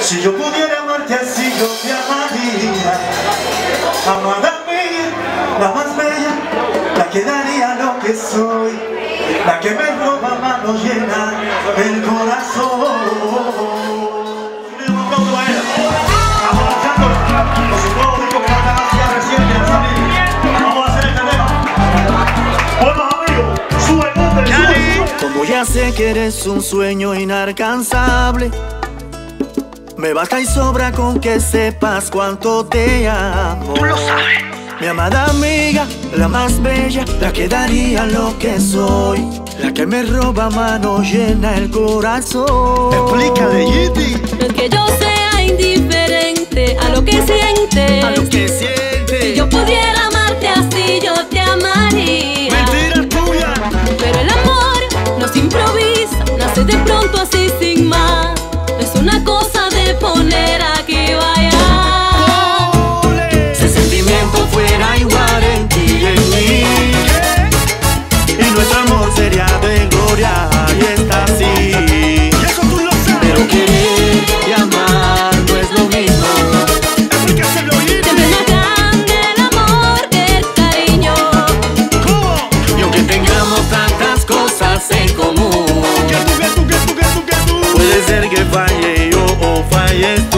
Si yo pudiera amarte así, yo te amaría. Amada mía, la más bella, la que daría lo que soy, la que me roba a mano llena el corazón. Como ya sé que eres un sueño inalcanzable, me basta y sobra con que sepas cuánto te amo. Tú lo sabes. Mi amada amiga, la más bella, la que daría lo que soy, la que me roba a mano llena el corazón. Explícale, Yiti. No es que yo sea indiferente a lo que sientes. A lo que sientes. Si yo pudiera amarte así, yo te amaría. Mentira tuya. Pero el amor no se improvisa, nace de pronto así sin más. No es una cosa de poner aquí vaya. Si el sentimiento fuera igual en ti y en mí, y nuestro amor sería de gloria, y está así. Y eso tú lo sabes. Pero querer y amar no es lo mismo. Explícaselo, Yiti. Siempre es más grande el amor que el cariño. ¿Cómo? Y aunque tengamos tantas cosas en común, ¿Qué tú? puede ser que falle yo o falles tú.